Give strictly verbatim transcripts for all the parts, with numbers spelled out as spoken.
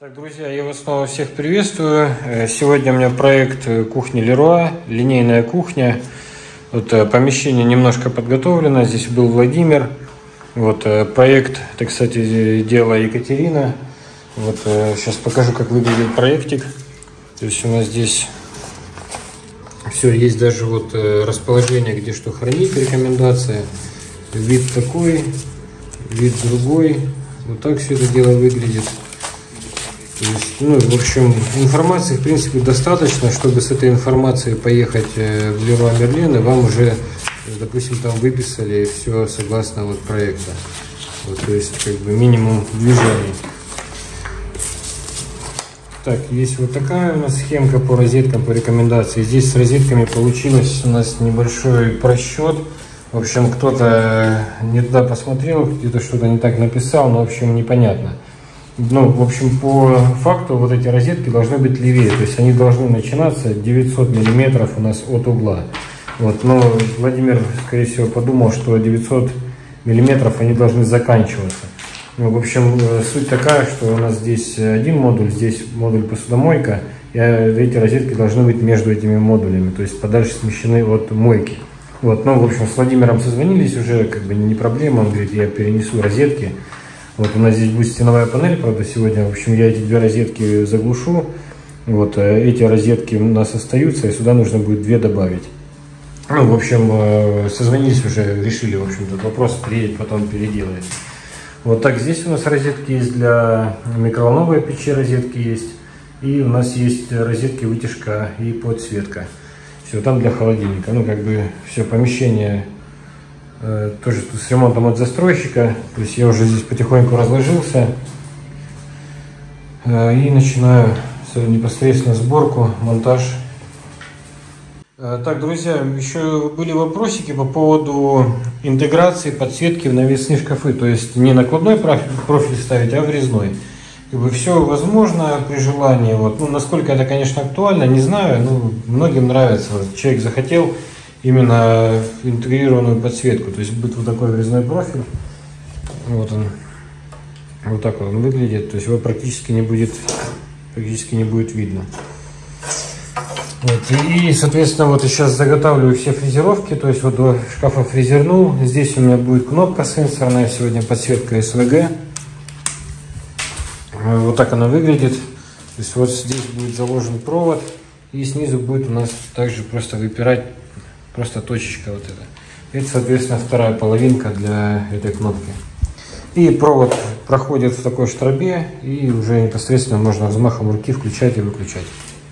Так, друзья, я вас снова всех приветствую. Сегодня у меня проект кухни Леруа, линейная кухня. Вот помещение немножко подготовлено. Здесь был Владимир. Вот проект, это, кстати, делала Екатерина. Вот сейчас покажу, как выглядит проектик. То есть у нас здесь все есть, даже вот расположение, где что хранить, рекомендация. Вид такой, вид другой. Вот так все это дело выглядит. То есть, ну, в общем, информации, в принципе, достаточно, чтобы с этой информацией поехать в Леруа Мерлен, и вам уже, допустим, там выписали все согласно вот проекта. Вот, то есть, как бы, минимум движений. Так, есть вот такая у нас схемка по розеткам, по рекомендации. Здесь с розетками получилось у нас небольшой просчет. В общем, кто-то не туда посмотрел, где-то что-то не так написал, но, в общем, непонятно. Ну, в общем, по факту вот эти розетки должны быть левее, то есть они должны начинаться девятьсот миллиметров у нас от угла. Вот, но Владимир, скорее всего, подумал, что девятьсот миллиметров они должны заканчиваться. Ну, в общем, суть такая, что у нас здесь один модуль, здесь модуль посудомойка, и эти розетки должны быть между этими модулями, то есть подальше смещены от мойки. Вот, ну, в общем, с Владимиром созвонились уже, как бы не проблема, он говорит, я перенесу розетки. Вот у нас здесь будет стеновая панель, правда, сегодня, в общем, я эти две розетки заглушу. Вот эти розетки у нас остаются, и сюда нужно будет две добавить. Ну, в общем, созвонились уже, решили, в общем, этот вопрос, приедет, потом переделает. Вот так, здесь у нас розетки есть для микроволновой печи, розетки есть. И у нас есть розетки, вытяжка и подсветка. Все, там для холодильника. Ну, как бы, все помещение тоже с ремонтом от застройщика. То есть я уже здесь потихоньку разложился и начинаю непосредственно сборку, монтаж. Так, друзья, еще были вопросики по поводу интеграции подсветки в навесные шкафы. То есть не накладной профиль ставить, а врезной. Как бы все возможно при желании. Вот. Ну, насколько это, конечно, актуально, не знаю. Но многим нравится. Вот, человек захотел именно интегрированную подсветку, то есть будет вот такой врезной профиль, вот он, вот так вот он выглядит, то есть его практически не будет, практически не будет видно. Вот, и, соответственно, вот я сейчас заготавливаю все фрезеровки, то есть вот до шкафа фрезернул, здесь у меня будет кнопка сенсорная, сегодня подсветка эс вэ гэ, вот так она выглядит, то есть вот здесь будет заложен провод, и снизу будет у нас также просто выпирать просто точечка вот эта. Это, соответственно, вторая половинка для этой кнопки. И провод проходит в такой штрабе, и уже непосредственно можно взмахом руки включать и выключать.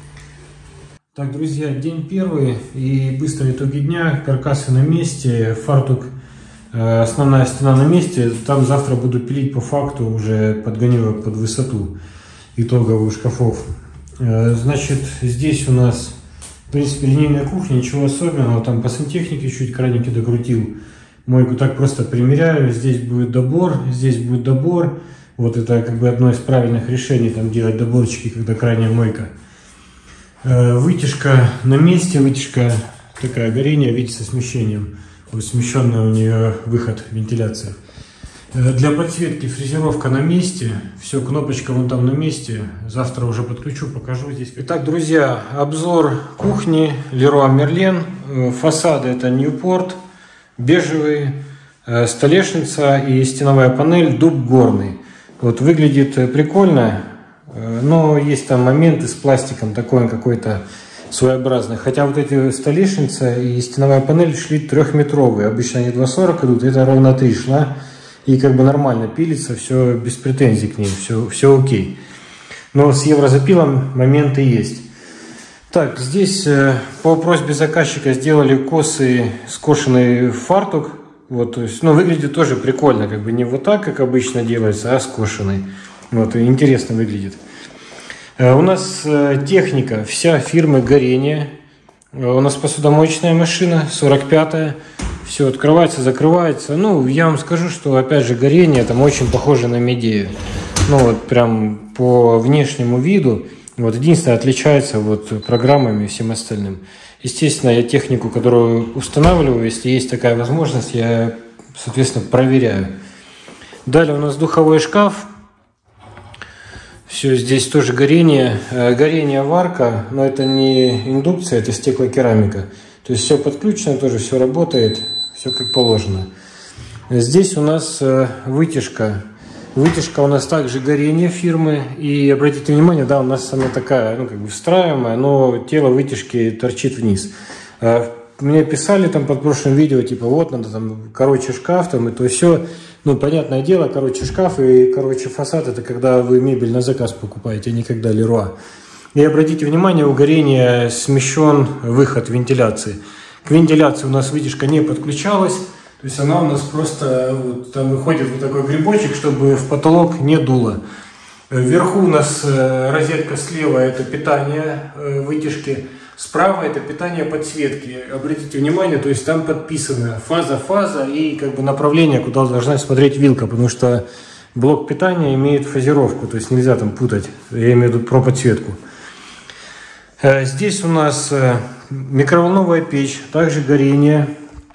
Так, друзья, день первый и быстрые итоги дня. Каркасы на месте, фартук, основная стена на месте. Там завтра буду пилить по факту, уже подгоню под высоту итоговых шкафов. Значит, здесь у нас, в принципе, линейная кухня, ничего особенного, там по сантехнике чуть краники докрутил, мойку так просто примеряю, здесь будет добор, здесь будет добор, вот это как бы одно из правильных решений, там делать доборчики, когда крайняя мойка. Вытяжка на месте, вытяжка такая, горение, видите, со смещением, вот смещенный у нее выход, вентиляция. Для подсветки фрезеровка на месте, все, кнопочка вон там на месте, завтра уже подключу, покажу здесь. Итак, друзья, обзор кухни Леруа Мерлен, фасады это Ньюпорт, бежевый, столешница и стеновая панель дуб горный. Вот выглядит прикольно, но есть там моменты с пластиком такой какой-то своеобразный. Хотя вот эти столешница и стеновая панель шли трехметровые, обычно они два сорок идут, это ровно три шла. И как бы нормально пилится, все без претензий к ним, все, все окей. Но с еврозапилом моменты есть. Так, здесь э, по просьбе заказчика сделали косый скошенный фартук. Вот, то есть, ну, выглядит тоже прикольно, как бы не вот так, как обычно делается, а скошенный. Вот, интересно выглядит. Э, у нас э, техника, вся фирмы Горение. Э, у нас посудомоечная машина, сорок пятая. Все открывается, закрывается. Ну, я вам скажу, что, опять же, Горение там очень похоже на Медею. Ну, вот прям по внешнему виду. Вот единственное, отличается вот программами и всем остальным. Естественно, я технику, которую устанавливаю, если есть такая возможность, я, соответственно, проверяю. Далее у нас духовой шкаф. Все, здесь тоже горение. Горение варка, но это не индукция, это стеклокерамика. То есть все подключено, тоже все работает, все как положено. Здесь у нас вытяжка. Вытяжка у нас также горение фирмы. И обратите внимание, да, у нас она такая, ну, как бы встраиваемая, но тело вытяжки торчит вниз. Мне писали там под прошлым видео, типа, вот, надо там, короче, шкаф, там, и то все. Ну, понятное дело, короче, шкаф и, короче, фасад, это когда вы мебель на заказ покупаете, а не когда Леруа. И обратите внимание, у горения смещен выход вентиляции. К вентиляции у нас вытяжка не подключалась, то есть она у нас просто, вот, там выходит вот такой грибочек, чтобы в потолок не дуло. Вверху у нас розетка слева, это питание вытяжки. Справа это питание подсветки. Обратите внимание, то есть там подписано фаза-фаза и как бы направление, куда должна смотреть вилка, потому что блок питания имеет фазировку, то есть нельзя там путать, я имею в виду про подсветку. Здесь у нас микроволновая печь, также горение.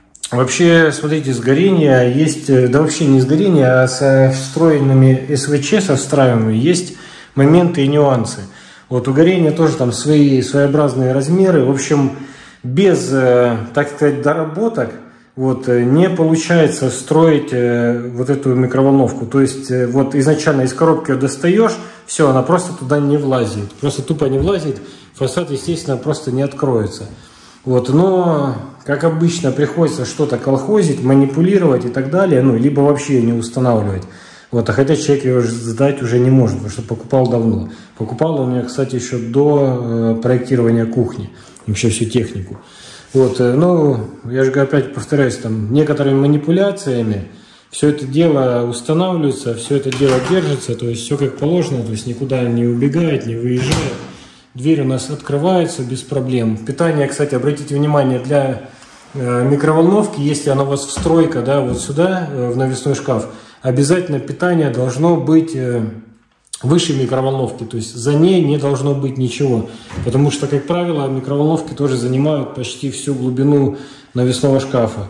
Вообще, смотрите, с горения есть, да вообще не с горения, а со встроенными СВЧ, со встраиваемыми, есть моменты и нюансы. Вот у горения тоже там свои своеобразные размеры. В общем, без, так сказать, доработок вот, не получается строить вот эту микроволновку. То есть вот изначально из коробки ее достаешь, все, она просто туда не влазит. Просто тупо не влазит, фасад, естественно, просто не откроется. Вот, но, как обычно, приходится что-то колхозить, манипулировать и так далее, ну, либо вообще не устанавливать. Вот, а хотя человек ее сдать уже не может, потому что покупал давно. Покупал он меня, кстати, еще до э, проектирования кухни, еще всю технику. Вот, э, ну, я же опять повторяюсь, там, некоторыми манипуляциями все это дело устанавливается, все это дело держится, то есть все как положено, то есть никуда не убегает, не выезжает. Дверь у нас открывается без проблем. Питание, кстати, обратите внимание, для э, микроволновки, если она у вас встройка, да, вот сюда, э, в навесной шкаф, обязательно питание должно быть э, выше микроволновки, то есть за ней не должно быть ничего, потому что, как правило, микроволновки тоже занимают почти всю глубину навесного шкафа.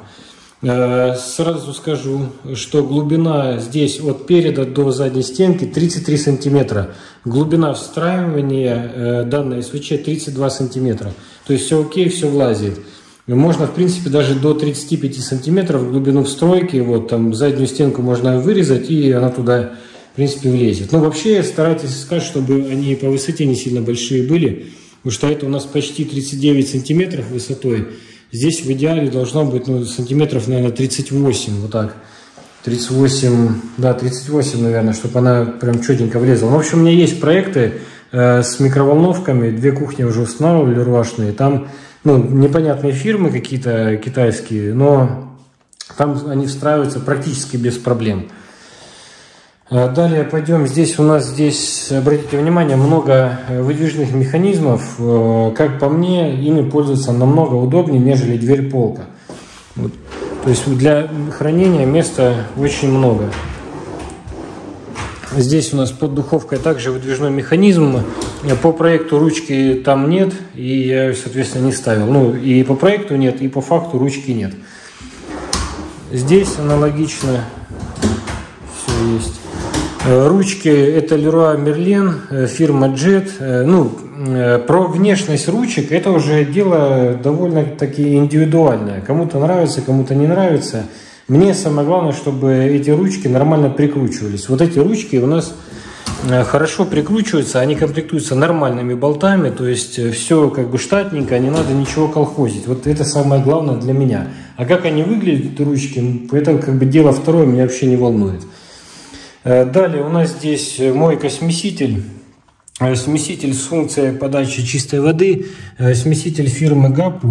Э, сразу скажу, что глубина здесь от переда до задней стенки тридцать три сантиметра, глубина встраивания э, данной СВЧ тридцать два сантиметра, то есть все окей, все влазит. Можно, в принципе, даже до тридцати пяти сантиметров глубину встройки, вот там заднюю стенку можно вырезать, и она туда, в принципе, влезет. Но вообще старайтесь искать, чтобы они по высоте не сильно большие были, потому что это у нас почти тридцать девять сантиметров высотой. Здесь в идеале должно быть, ну, сантиметров, наверное, тридцать восемь, вот так. тридцать восемь, да, тридцать восемь, наверное, чтобы она прям четенько влезла. Ну, в общем, у меня есть проекты э, с микроволновками, две кухни уже устанавливали рвашные, там... Ну, непонятные фирмы какие-то китайские, но там они встраиваются практически без проблем. Далее пойдем. Здесь у нас, здесь, обратите внимание, много выдвижных механизмов. Как по мне, ими пользоваться намного удобнее, нежели дверь-полка. Вот. То есть для хранения места очень много. Здесь у нас под духовкой также выдвижной механизм. По проекту ручки там нет, и я, соответственно, не ставил. Ну, и по проекту нет, и по факту ручки нет. Здесь аналогично все есть. Ручки это Leroy Merlin, фирма Jet. Ну, про внешность ручек это уже дело довольно-таки индивидуальное. Кому-то нравится, кому-то не нравится. Мне самое главное, чтобы эти ручки нормально прикручивались. Вот эти ручки у нас хорошо прикручиваются, они комплектуются нормальными болтами, то есть все как бы штатненько, не надо ничего колхозить. Вот это самое главное для меня. А как они выглядят, ручки, это как бы дело второе, меня вообще не волнует. Далее у нас здесь мойка-смеситель. Смеситель с функцией подачи чистой воды. Смеситель фирмы Гапу.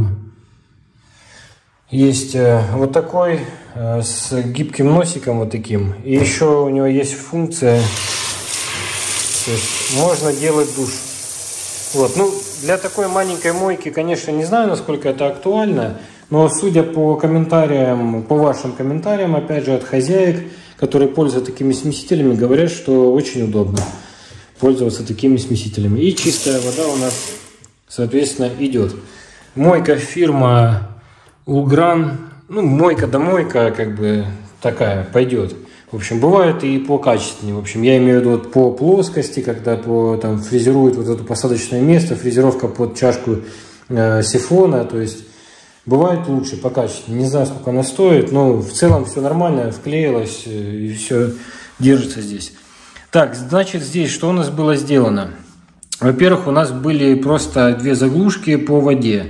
Есть вот такой с гибким носиком вот таким. И еще у него есть функция, то есть можно делать душ. Вот. Ну, для такой маленькой мойки, конечно, не знаю, насколько это актуально, но судя по комментариям, по вашим комментариям, опять же, от хозяек, которые пользуются такими смесителями, говорят, что очень удобно пользоваться такими смесителями. И чистая вода у нас, соответственно, идет. Мойка фирма Улгран. Ну, мойка да мойка, как бы такая, пойдет. В общем, бывает и по качественнее. В общем, я имею в виду вот по плоскости, когда по, там, фрезеруют вот это посадочное место, фрезеровка под чашку э, сифона. То есть бывает лучше, по качественнее. Не знаю, сколько она стоит, но в целом все нормально, вклеилось и все держится здесь. Так, значит, здесь что у нас было сделано? Во-первых, у нас были просто две заглушки по воде.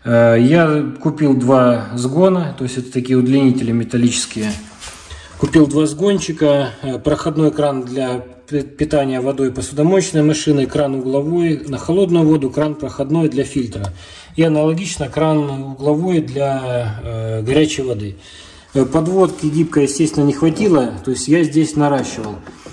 Я купил два сгона, то есть это такие удлинители металлические. Купил два сгончика, проходной кран для питания водой посудомоечной машины, кран угловой на холодную воду, кран проходной для фильтра. И аналогично кран угловой для э, горячей воды. Подводки гибкой, естественно, не хватило, то есть я здесь наращивал.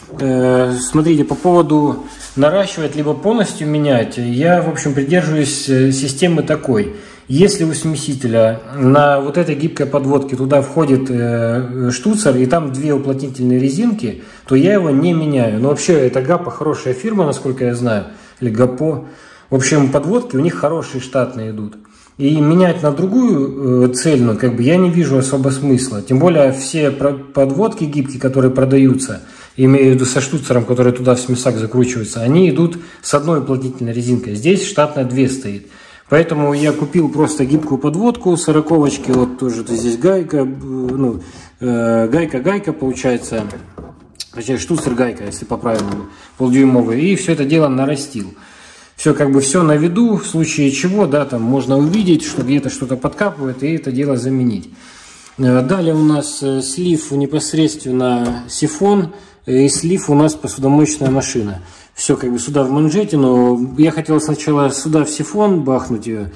Э, смотрите, по поводу наращивать либо полностью менять, я, в общем, придерживаюсь системы такой. Если у смесителя на вот этой гибкой подводке туда входит э, штуцер и там две уплотнительные резинки, то я его не меняю. Но вообще это Гапо хорошая фирма, насколько я знаю, или Гапо. В общем, подводки у них хорошие штатные идут. И менять на другую э, цельную как бы я не вижу особо смысла. Тем более все подводки гибкие, которые продаются, имею в виду со штуцером, который туда в смесак закручивается, они идут с одной уплотнительной резинкой. Здесь штатная две стоит. Поэтому я купил просто гибкую подводку сороковочки, вот тоже здесь гайка, ну, э, гайка-гайка получается, точнее штуцер-гайка, если по-правильному, полдюймовый, и все это дело нарастил. Все как бы все на виду, в случае чего, да, там можно увидеть, что где-то что-то подкапывает, и это дело заменить. Далее у нас слив непосредственно сифон, и слив у нас посудомоечная машина. Все как бы сюда в манжетину. Я хотел сначала сюда в сифон бахнуть ее,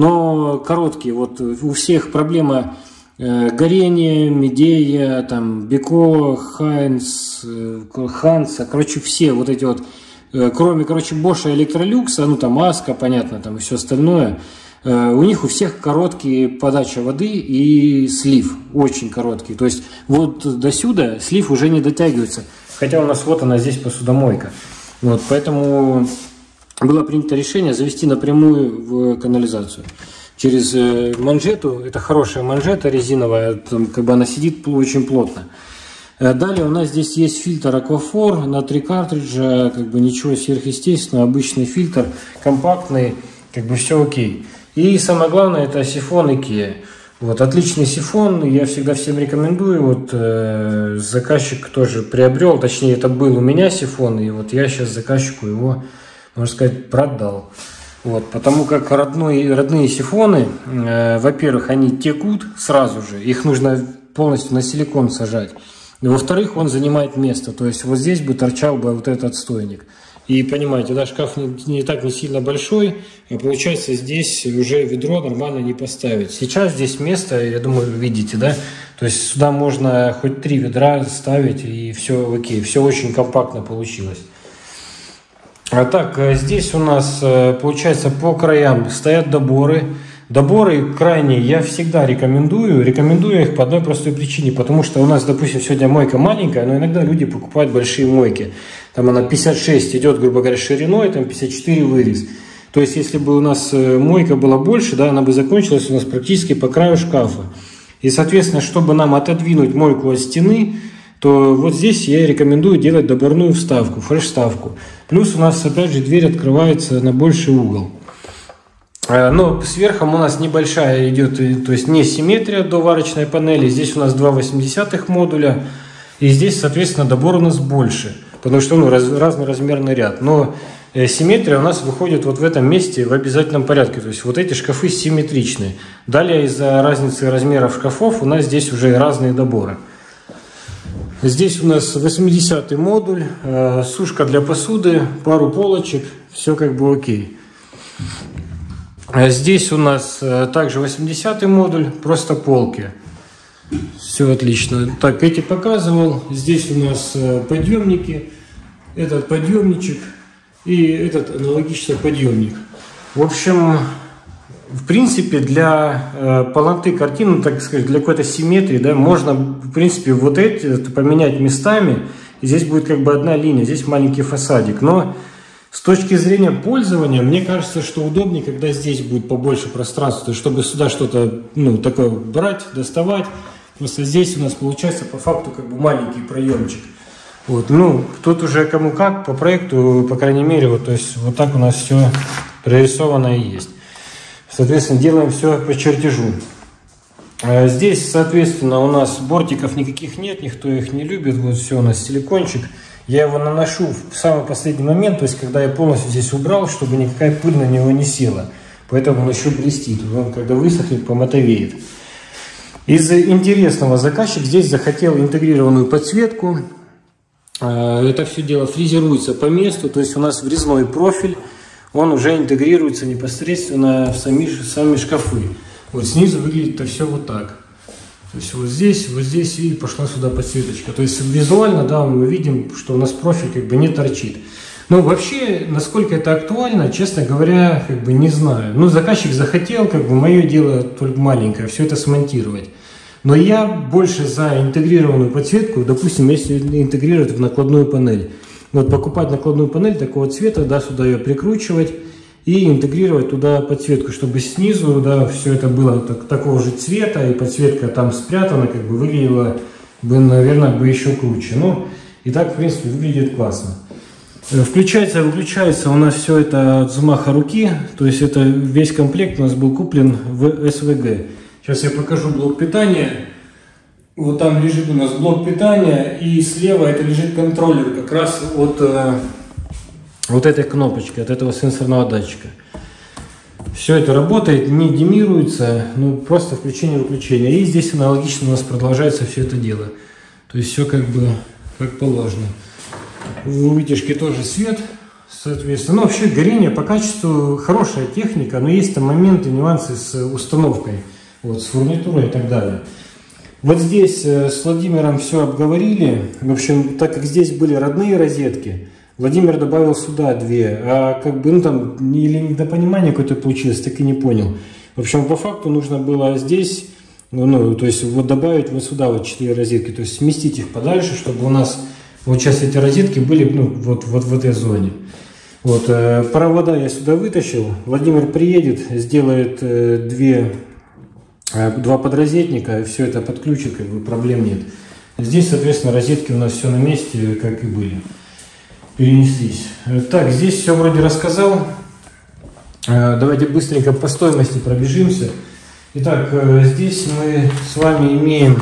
но короткие. Вот у всех проблема э, горения, Медея, там, Беко, Хайнс, э, Ханса. Короче, все вот эти вот, э, кроме, короче, Боша, Электролюкса, ну там Аска, понятно, там и все остальное. Э, у них у всех короткие подача воды и слив. Очень короткий. То есть вот до сюда слив уже не дотягивается. Хотя у нас вот она здесь посудомойка. Вот, поэтому было принято решение завести напрямую в канализацию. Через манжету, это хорошая манжета резиновая, там, как бы она сидит очень плотно. Далее у нас здесь есть фильтр Аквафор на три картриджа, как бы ничего сверхъестественного, обычный фильтр, компактный, как бы все окей. И самое главное, это сифон IKEA. Вот, отличный сифон, я всегда всем рекомендую. Вот, э, заказчик тоже приобрел, точнее это был у меня сифон, и вот я сейчас заказчику его, можно сказать, продал. Вот, потому как родной, родные сифоны, э, во-первых, они текут сразу же, их нужно полностью на силикон сажать. Во-вторых, он занимает место, то есть вот здесь бы торчал бы вот этот отстойник. И понимаете, да, шкаф не, не так не сильно большой, и получается здесь уже ведро нормально не поставить. Сейчас здесь место, я думаю, вы видите, да, то есть сюда можно хоть три ведра ставить, и все окей, все очень компактно получилось. А так, здесь у нас, получается, по краям стоят доборы. Доборы крайние я всегда рекомендую. Рекомендую их по одной простой причине. Потому что у нас, допустим, сегодня мойка маленькая, но иногда люди покупают большие мойки. Там она пятьдесят шесть идет, грубо говоря, шириной, там пятьдесят четыре вырез. То есть, если бы у нас мойка была больше, да, она бы закончилась у нас практически по краю шкафа. И, соответственно, чтобы нам отодвинуть мойку от стены, то вот здесь я рекомендую делать доборную вставку, фреш-вставку. Плюс у нас, опять же, дверь открывается на больший угол. Но сверху у нас небольшая идет, то есть не симметрия до варочной панели. Здесь у нас два восьмидесятых модуля. И здесь, соответственно, добор у нас больше. Потому что ну, раз, разный размерный ряд. Но симметрия у нас выходит вот в этом месте в обязательном порядке. То есть вот эти шкафы симметричные. Далее из-за разницы размеров шкафов у нас здесь уже разные доборы. Здесь у нас восьмидесятый модуль, сушка для посуды, пару полочек. Все как бы окей. Здесь у нас также восьмидесятый модуль, просто полки. Все отлично. Так, эти показывал. Здесь у нас подъемники. Этот подъемничек и этот аналогичный подъемник. В общем, в принципе, для полноты картины, так сказать, для какой-то симметрии, да, можно, в принципе, вот эти поменять местами. И здесь будет как бы одна линия, здесь маленький фасадик. Но с точки зрения пользования, мне кажется, что удобнее, когда здесь будет побольше пространства, чтобы сюда что-то, ну, такое брать, доставать. Просто здесь у нас получается по факту как бы маленький проемчик. Вот, ну, тут уже кому как, по проекту, по крайней мере, вот, то есть вот так у нас все прорисовано и есть. Соответственно, делаем все по чертежу. Здесь, соответственно, у нас бортиков никаких нет, никто их не любит. Вот все у нас силикончик. Я его наношу в самый последний момент, то есть когда я полностью здесь убрал, чтобы никакая пыль на него не села. Поэтому он еще блестит. Он когда высохнет, помотовеет. Из интересного, заказчик здесь захотел интегрированную подсветку. Это все дело фрезеруется по месту, то есть у нас врезной профиль. Он уже интегрируется непосредственно в сами, сами шкафы. Вот снизу выглядит это все вот так. То есть вот здесь, вот здесь и пошла сюда подсветочка. То есть визуально, да, мы видим, что у нас профиль как бы не торчит. Но вообще, насколько это актуально, честно говоря, как бы не знаю. Ну, заказчик захотел, как бы мое дело только маленькое, все это смонтировать. Но я больше за интегрированную подсветку, допустим, если интегрировать в накладную панель. Вот покупать накладную панель такого цвета, да, сюда ее прикручивать и интегрировать туда подсветку, чтобы снизу, да, все это было так, такого же цвета, и подсветка там спрятана, как бы выглядела бы, наверное, бы еще круче. Ну, и так, в принципе, выглядит классно. Включается и выключается у нас все это от взмаха руки, то есть это весь комплект у нас был куплен в эс вэ гэ. Сейчас я покажу блок питания. Вот там лежит у нас блок питания, и слева это лежит контроллер как раз от э, вот этой кнопочки, от этого сенсорного датчика. Все это работает, не димируется, ну просто включение-выключение. И здесь аналогично у нас продолжается все это дело. То есть все как бы как положено. В вытяжке тоже свет, соответственно. Ну вообще горение по качеству хорошая техника, но есть там моменты, нюансы с установкой, вот, с фурнитурой и так далее. Вот здесь с Владимиром все обговорили. В общем, так как здесь были родные розетки, Владимир добавил сюда две. А как бы, ну там, или недопонимание какое-то получилось, так и не понял. В общем, по факту нужно было здесь, ну, ну то есть вот добавить вот сюда вот четыре розетки, то есть сместить их подальше, чтобы у нас вот сейчас эти розетки были, ну, вот, вот в этой зоне. Вот, э, провода я сюда вытащил. Владимир приедет, сделает э, две... два подрозетника, все это подключит, как бы проблем нет. Здесь, соответственно, розетки у нас все на месте, как и были. Перенеслись. Так, здесь все вроде рассказал. Давайте быстренько по стоимости пробежимся. Итак, здесь мы с вами имеем...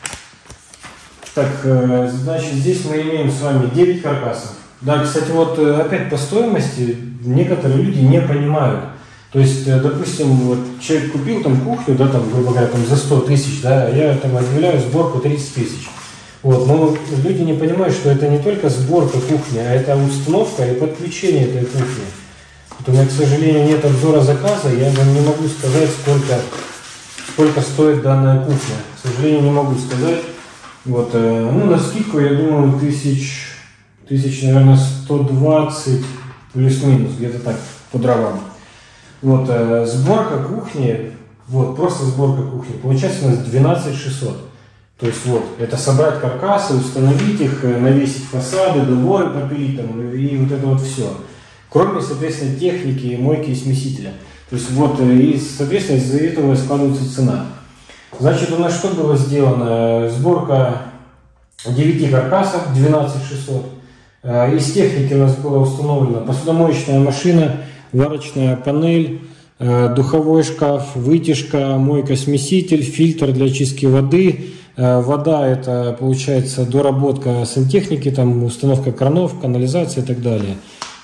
Так, значит, здесь мы имеем с вами девять каркасов. Да, кстати, вот опять по стоимости некоторые люди не понимают. То есть, допустим, вот человек купил там кухню, да, там, грубо говоря, там за сто тысяч, да, а я там объявляю сборку тридцать тысяч. Вот, но люди не понимают, что это не только сборка кухни, а это установка и подключение этой кухни. Вот у меня, к сожалению, нет обзора заказа, я вам не могу сказать, сколько, сколько стоит данная кухня. К сожалению, не могу сказать. Вот, ну, на скидку, я думаю, тысяч, тысяч, наверное, сто двадцать плюс-минус, где-то так, по дровам. Вот, э, сборка кухни, вот, просто сборка кухни, получается у нас двенадцать шестьсот. То есть, вот, это собрать каркасы, установить их, навесить фасады, доборы попилить там, и вот это вот все. Кроме, соответственно, техники, мойки и смесителя. То есть, вот, и, соответственно, из-за этого складывается цена. Значит, у нас что было сделано? Сборка девяти каркасов, двенадцать шестьсот. Из техники у нас была установлена посудомоечная машина, варочная панель, духовой шкаф, вытяжка, мойка-смеситель, фильтр для очистки воды. Вода — это, получается, доработка сантехники, там установка кранов, канализация и так далее.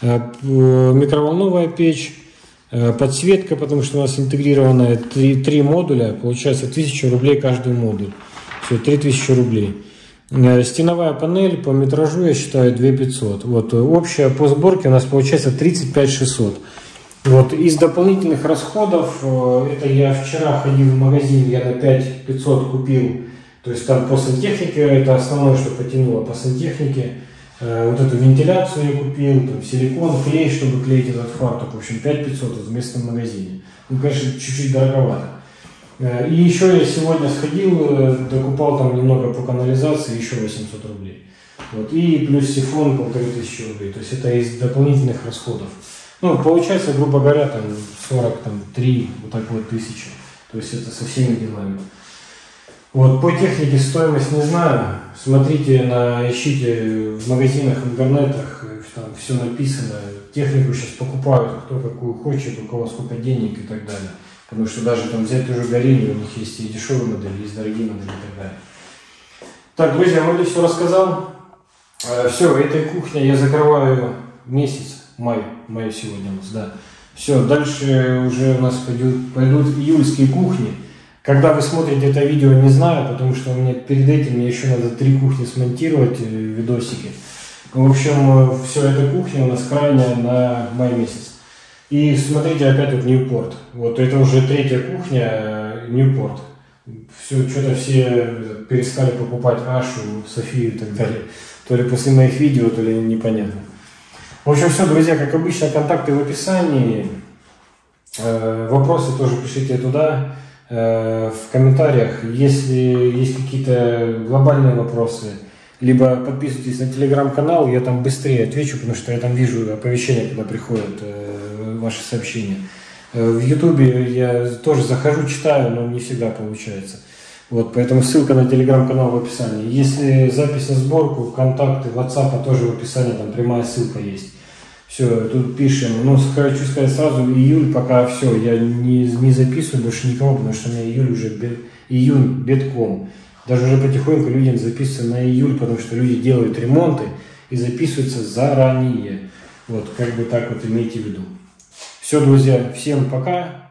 Микроволновая печь, подсветка, потому что у нас интегрированная три, три модуля, получается тысяча рублей каждый модуль. Все, три тысячи рублей. Стеновая панель по метражу, я считаю, две тысячи пятьсот. Вот, общая по сборке у нас получается тридцать пять шестьсот. Вот, из дополнительных расходов, это я вчера ходил в магазин, я на пять тысяч пятьсот купил. То есть там по сантехнике, это основное, что потянуло по сантехнике. Вот эту вентиляцию я купил, там силикон, клей, чтобы клеить этот фартук. В общем, пять тысяч пятьсот в местном магазине. Ну, конечно, чуть-чуть дороговато. И еще я сегодня сходил, докупал там немного по канализации, еще восемьсот рублей. Вот. И плюс сифон полторы тысячи рублей. То есть это из дополнительных расходов. Ну, получается, грубо говоря, там сорок три вот так вот тысячи. То есть это со всеми делами. Вот, по технике стоимость не знаю. Смотрите, на, ищите в магазинах, в интернетах, там все написано. Технику сейчас покупают, кто какую хочет, у кого сколько денег и так далее. Потому что даже там взять уже горение, у них есть и дешевые модели, есть дорогие модели и так далее. Так, друзья, вроде все рассказал. Все, этой кухней я закрываю месяц, май, май сегодня у нас, да. Все, дальше уже у нас пойдут, пойдут июльские кухни. Когда вы смотрите это видео, не знаю, потому что у меня перед этим мне еще надо три кухни смонтировать, видосики. В общем, все, эта кухня у нас крайняя на май месяц. И смотрите, опять вот Ньюпорт. Вот это уже третья кухня Ньюпорт. Все, что-то все перестали покупать Ашу, Софию и так далее. То ли после моих видео, то ли непонятно. В общем, все, друзья, как обычно, контакты в описании. Э, вопросы тоже пишите туда, э, в комментариях. Если есть какие-то глобальные вопросы, либо подписывайтесь на телеграм-канал, я там быстрее отвечу, потому что я там вижу оповещения, когда приходят э, ваши сообщения. Э, в ютубе я тоже захожу, читаю, но не всегда получается. Вот, поэтому ссылка на телеграм-канал в описании. Если запись на сборку, контакты, WhatsApp тоже в описании, там прямая ссылка есть. Все, тут пишем. Ну, хочу сказать сразу, июль пока все, я не, не записываю больше никого, потому что у меня июль уже, бед, июнь бедком. Даже уже потихоньку людям записываются на июль, потому что люди делают ремонты и записываются заранее. Вот, как бы так вот имейте в виду. Все, друзья, всем пока.